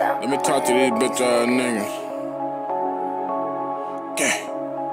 them. Let me talk to these bitch ass niggas. Okay.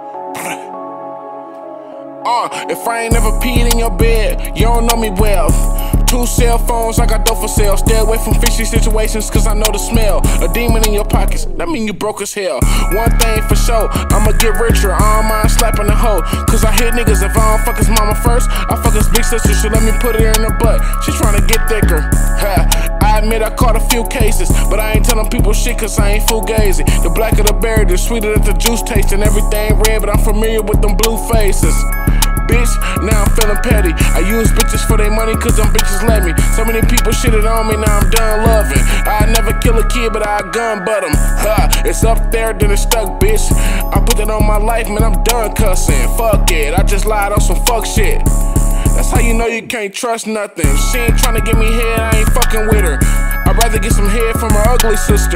If I ain't never peed in your bed, you don't know me well. 2 cell phones, I got dope for sale. Stay away from fishy situations, cause I know the smell. A demon in your pockets, that mean you broke as hell. One thing for sure, I'ma get richer. I don't mind slapping the hoe, cause I hit niggas. If I don't fuck his mama first, I fuck his big sister. She let me put her in her butt, she tryna get thicker. I admit I caught a few cases, but I ain't telling people shit cause I ain't fugazi. The blacker the berry, the sweeter that the juice tastes. And everything red, but I'm familiar with them blue faces. Bitch, now I'm feeling petty. I use bitches for their money cause them bitches let me. So many people shitted on me, now I'm done loving. I never kill a kid, but I gun butt him. It's up there, then it's stuck, bitch. I put that on my life, man, I'm done cussing. Fuck it, I just lied on some fuck shit. That's how you know you can't trust nothing. She ain't tryna give me head, I ain't fucking with her. I'd rather get some head from her ugly sister.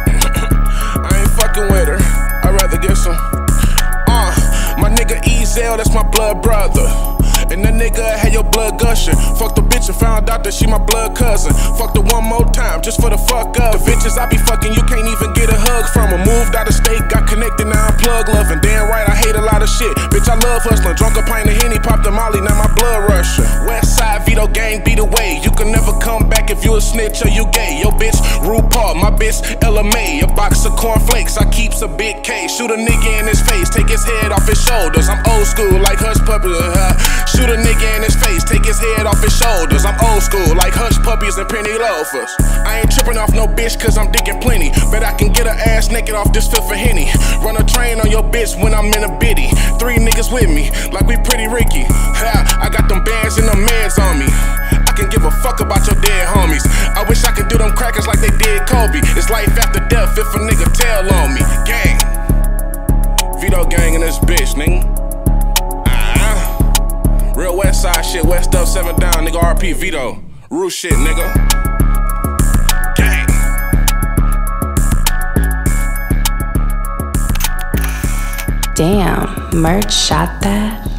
I ain't fucking with her, I'd rather get some. My nigga Ezel, that's my blood brother. And that nigga had your blood gushing. Fuck the bitch and found out that she my blood cousin. Fucked her one more time, just for the fuck of. The bitches I be fucking, you can't even get a hug from her. Moved out of state, got connected, now I'm plug loving. Damn right, I hate a lot of shit. Bitch, I love hustling. Drunk a pint of Henny, popped a Molly, now my blood rushing. Westside Vito gang beat away. You can never come back if you a snitch or you gay. Yo bitch, RuPaul, my bitch Ella May. A box of cornflakes, I keeps a big K. Shoot a nigga in his face, take his head off his shoulders. I'm old school like Hush Puppies. Shoot a nigga in his face, take his head off his shoulders. I'm old school like Hush Puppies and Penny Loafers. I ain't tripping off no bitch cause I'm dicking plenty. Bet I can get her ass naked off this fifth of Henny. Run a train on your bitch when I'm in a biddy. 3 niggas with me, like we Pretty Ricky. I got them bands and them meds on me. I can give a fuck about your dead homies. I wish I could do them crackers like they did Kobe. It's life after death if a nigga tell on me. Gang, Vito gang in this bitch, nigga. Real west side shit, west up, 7 down, nigga. RP Vito. Rue shit, nigga. Gang. Damn, Merch shot that.